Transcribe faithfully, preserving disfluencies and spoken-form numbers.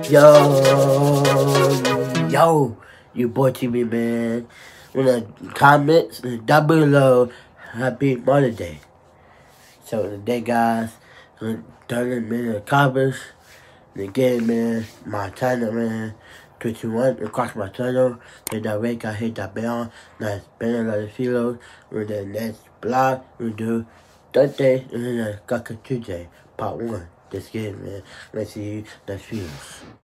Yo, yo, you boy T V, man. In the comments down below, happy Mother's Day. So today, guys, I'm turning in the comments. And again, man, my channel, man, twenty-one across my channel. Hit that red, I hit that bell. Now it's been a lot of videos. We're the next blog. We do Thursday and then a Tuesday, part one. Just kidding, man. Let's see you next videos.